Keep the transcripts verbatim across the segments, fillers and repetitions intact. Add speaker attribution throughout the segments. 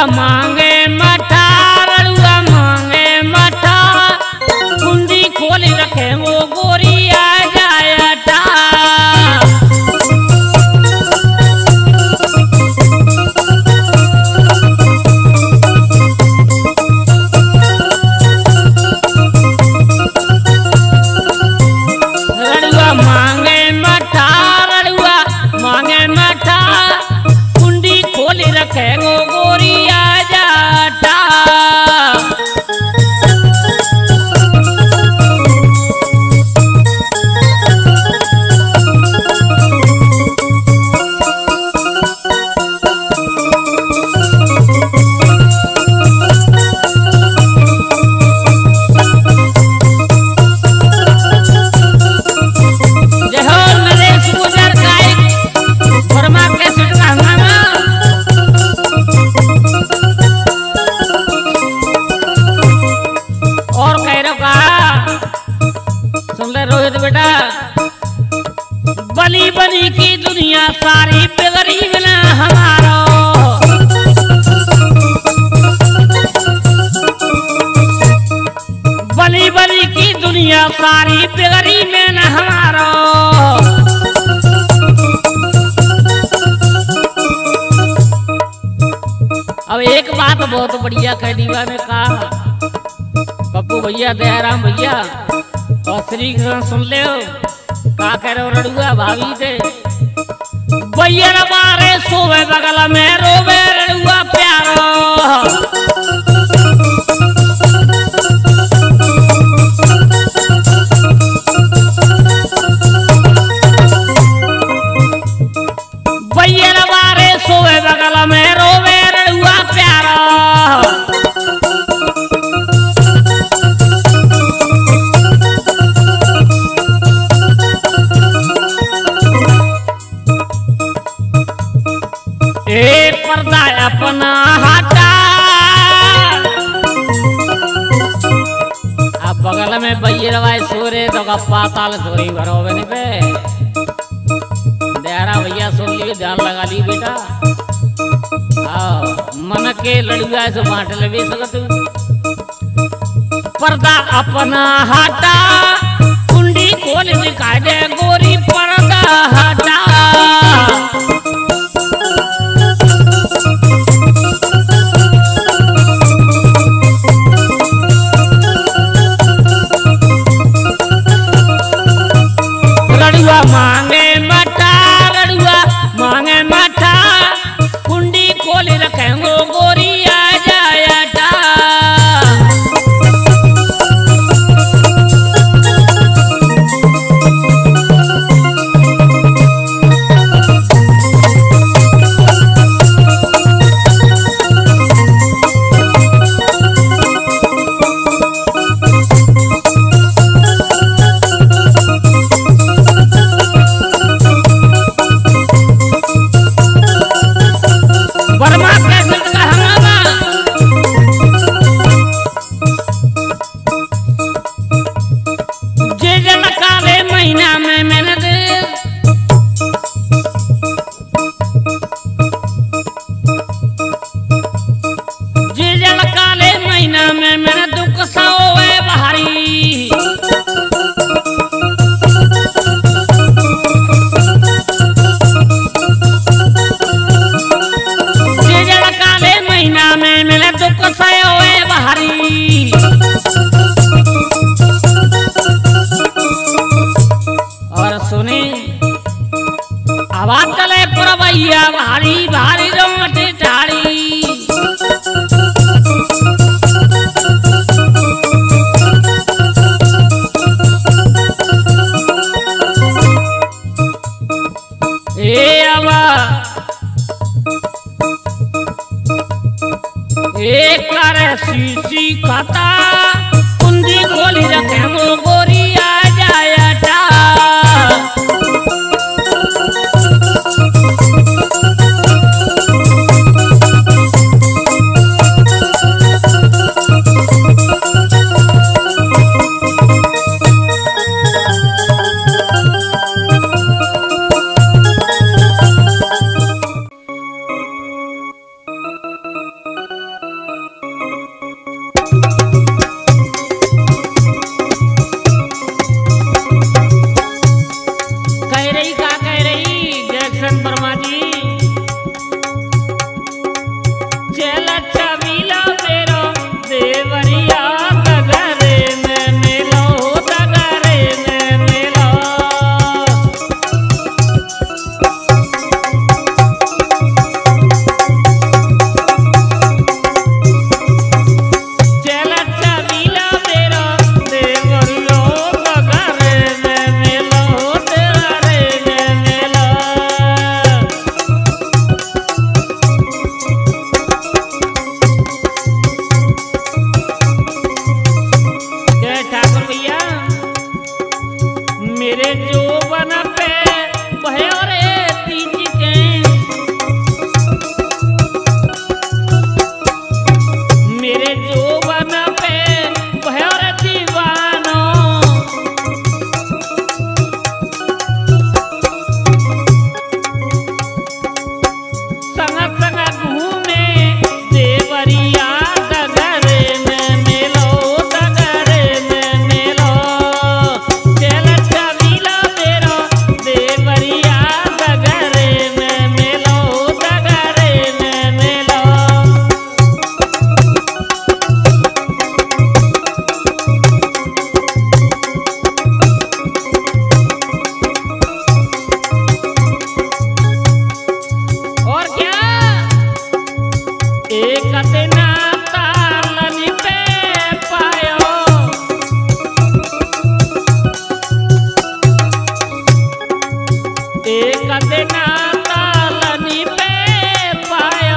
Speaker 1: रड़ुआ मांगे मठा रड़ुआ मांगे मठा कुंडी खोल रखे वो गोरी आ जायटा रड़ुआ मांगे मठा रड़ुआ मांगे मठा कुंडी खोल रखे वो गोरी आ जाटा रोहित बेटा बली बली की दुनिया सारी बिगड़ी बिना हमारो बली बली की दुनिया सारी बिगड़ी में न हमारो अब एक बात बहुत बढ़िया कह दीवा ने कहा पप्पू भैया दयाराम भैया और श्री कृष्ण सुन ले का कह रहे हो रड़ुआ भाभी थे भैया मारे सोवे बगल में रोवे रड़ुआ प्यारो भैया मारे सोवे बगल में रोवे रड़ुआ प्यारो ए पर्दा अपना हटा अब बगल में भैया सोरे तो पाताल चोरी भरोवे नहीं पे दयारा भैया सुन लियो ध्यान लगा ली बेटा आओ मन के लड़ुआ से बांट ले भी सकत पर्दा अपना हटा कुंडी खोल दिखा दे गोरी पर्दा हटा रड़ुआ मांगे मठा रड़ुआ मांगे मठा कुंडी खोल रखे वो गोरी आ जायटा और सुने आवाज चले पुरवैया भारी भारी रोट ठाड़ी ए आवा एक करे सीसी खाता कुंडी खोली रखे वो गोरी आ जायटा
Speaker 2: Thank you.
Speaker 1: कदे ना तालनी पे पायो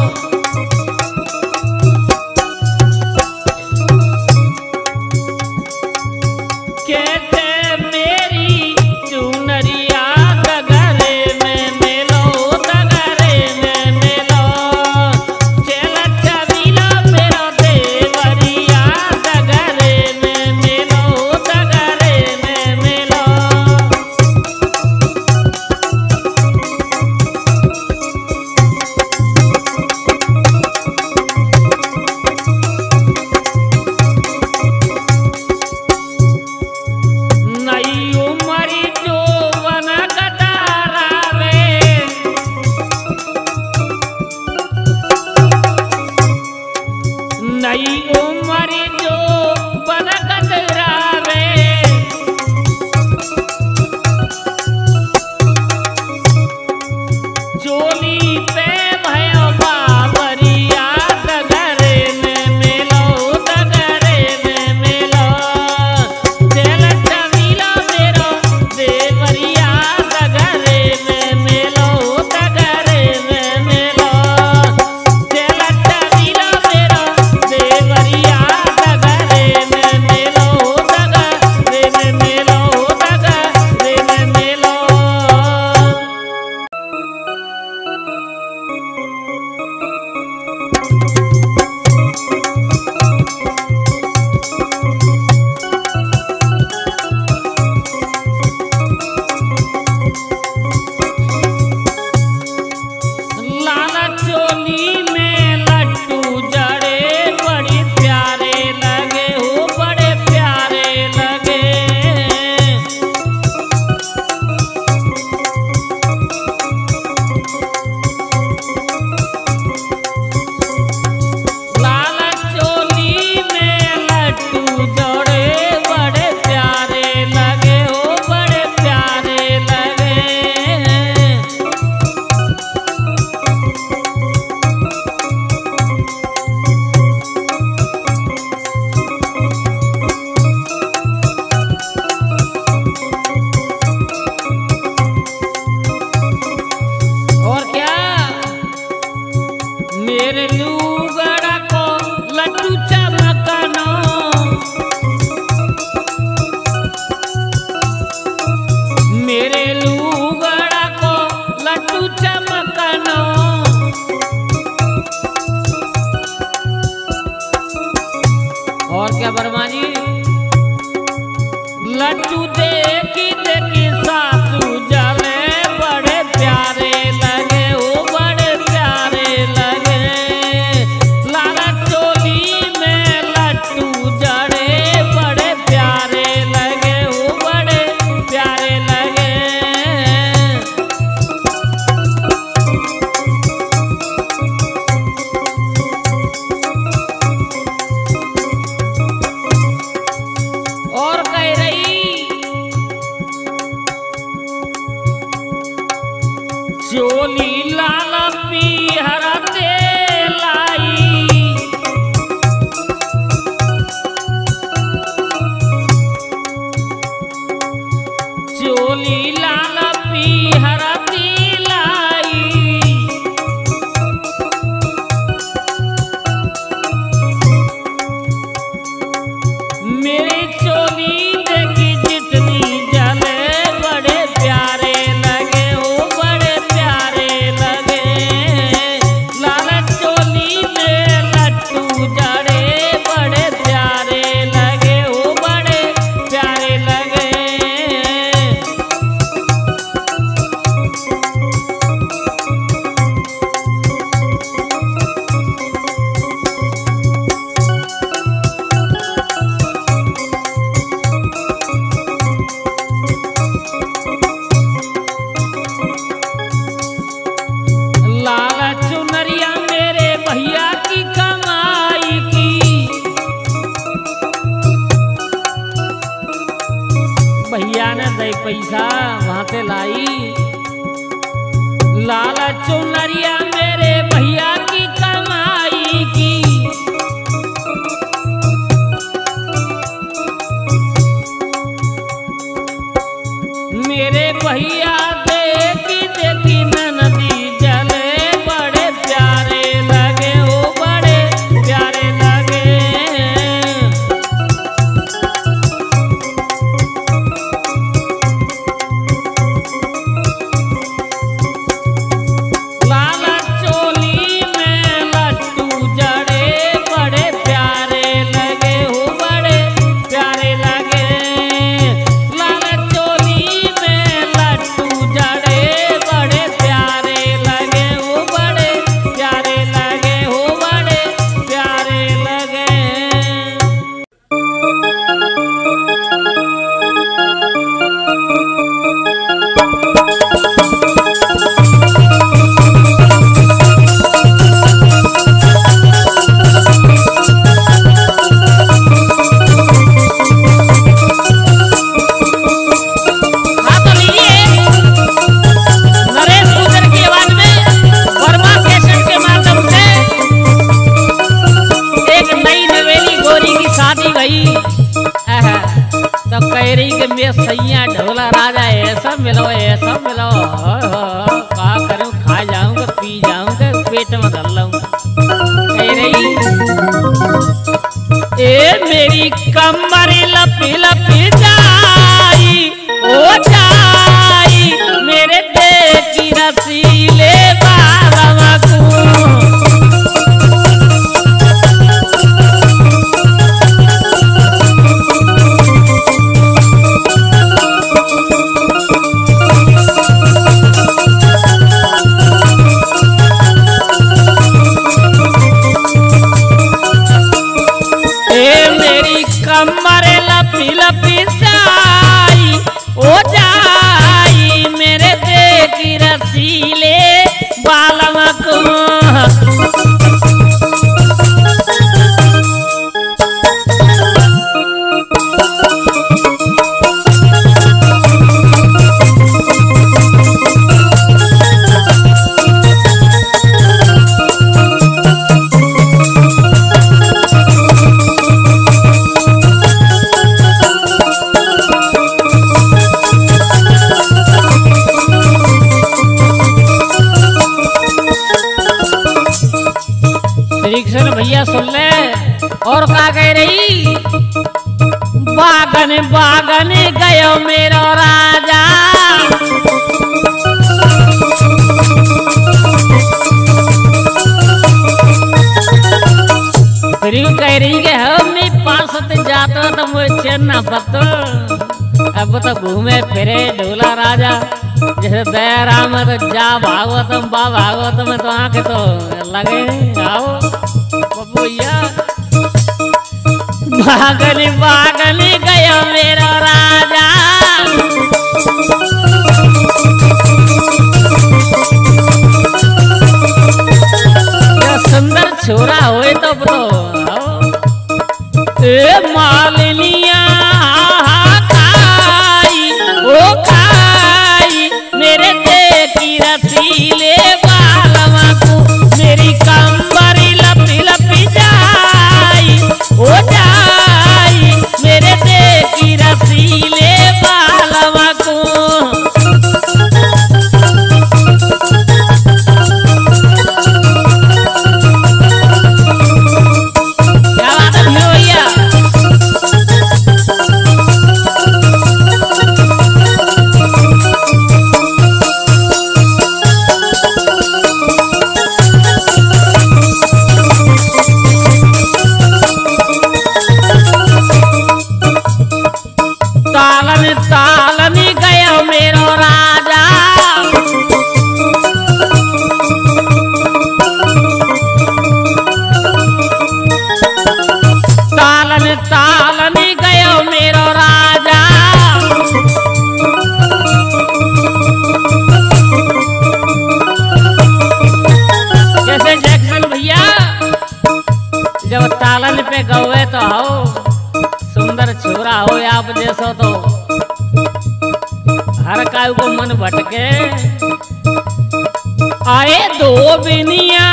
Speaker 1: कहते मेरी चुनरिया दगरे में मिलो दगरे में मिलो चल छबीला मेरा देवरिया दगरे में मिलो दगरे में मिलो। नई उमरी जोवन गदारावे नई उमरी जोवन गदारावे चोली पे भयो बावरिया दगरे में मिलो दगरे में मिलो चल छबीला मेरो देवरिया दगरे में मिलो दगरे में मिलो चल छबीला मेरो देवरिया दगरे में मिलो दगरे में मिलो दगरे में मिलो। लाला चोली में लट्टू जड़े बड़े प्यारे लगे हो बड़े प्यारे लगे लाला चोली में लट्टू जड़े बड़े प्यारे लगे हो बड़े प्यारे लगे। और क्या मेरे लूगड़ा को लड्डू चमकनो मेरे लूगड़ा को लड्डू चमकनो और क्या बरमानी लड्डू देखी देखी सासू जले बड़े प्यारे लगे ओ बड़े प्यारे लगे लाला चोली में लड्डू जड़े बड़े प्यारे लगे ओ बड़े प्यारे लगे। और कह रही चोली लाल पीहर लाई चोली लाल पीहर लाई मेरी चोली देखी जितनी जले बड़े प्यारे लगे ओ बड़े प्यारे लगे लाला चोली में लट्टू जड़े बड़े प्यारे लगे ओ बड़े प्यारे लगे। लाला चुनरिया मेरे भैया की कमाई की भैया ने दे पैसा वहां से लाई लाला चुनरिया मेरे भैया की कमाई की मेरे भैया देख रसीले बालम को। कृष्ण भैया सुन ले और क्या कह रही। बागन बागन गयो मेरो राजा, फिर कह रही कि हमने पास जाता तो मुझे न पता। अब तो घूमे फिरे ढोला राजा, जैसे दया राम तो जा भागवतम बा भागवतम में तो आंखें तो लगे। आओ भैया बागन बागन गया मेरा राजा, क्या सुंदर छोरा होए तो बतो। ए मालिनिया खाई ओ खाई मेरे देखी रसीले बालवा को, मेरी कंबरी लपी लपी जाई ओ जाई मेरे देखी रसीले बालवा को। क्या बात है भैया। तालन तालन गया मेरो राजा, तालन तालन गया मेरो राजा, जैसे जैक्सन भैया जब तालन पे गए तो आओ सुंदर छोरा हो आप जैसो तो हर काय को मन भटके। आए दो बिनिया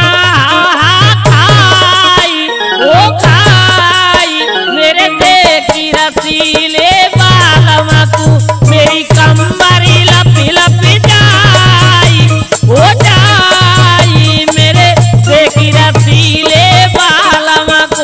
Speaker 1: खाई ओ खाई मेरे देखी रसीले बालवा को, मेरी कंबरी लपी लपी जाई ओ जाई मेरे देखी रसीले बालवा को।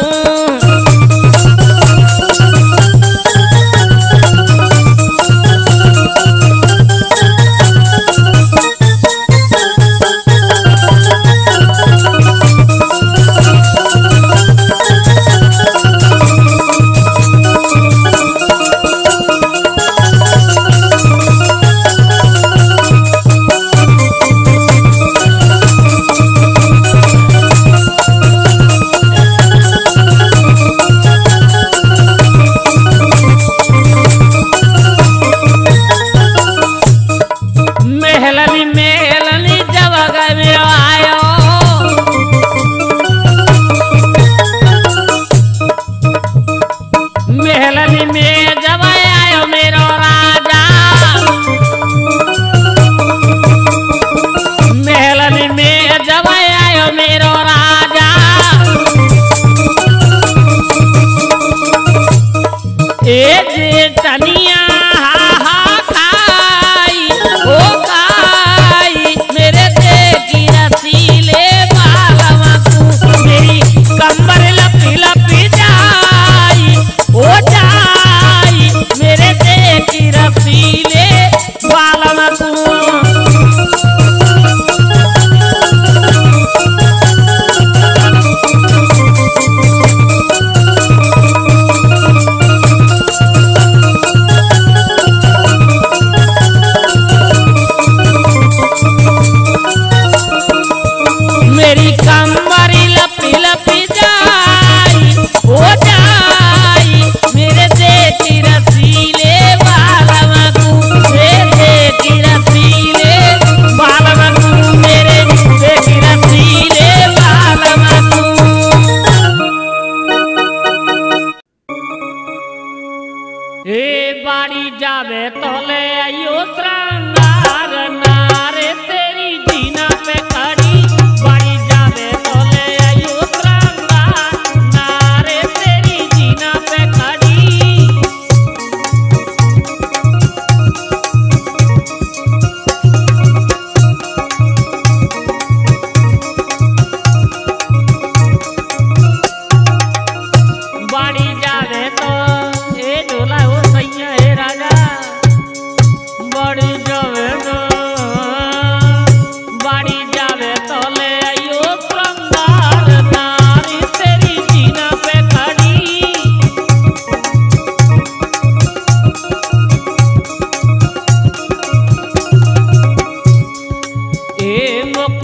Speaker 1: ए मुकुंद